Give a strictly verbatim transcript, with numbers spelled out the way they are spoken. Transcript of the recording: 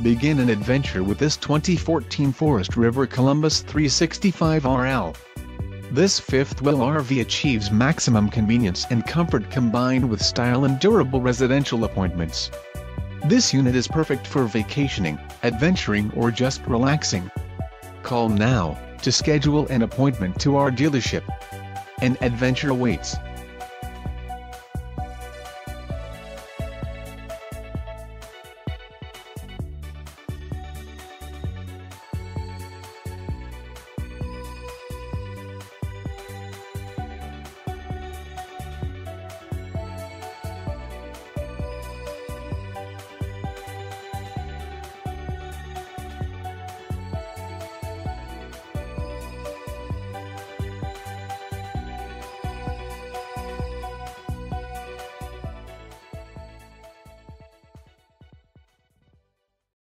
Begin an adventure with this twenty fourteen Forest River Columbus three sixty-five R L. This fifth-wheel R V achieves maximum convenience and comfort combined with style and durable residential appointments. This unit is perfect for vacationing, adventuring or just relaxing. Call now to schedule an appointment to our dealership. An adventure awaits.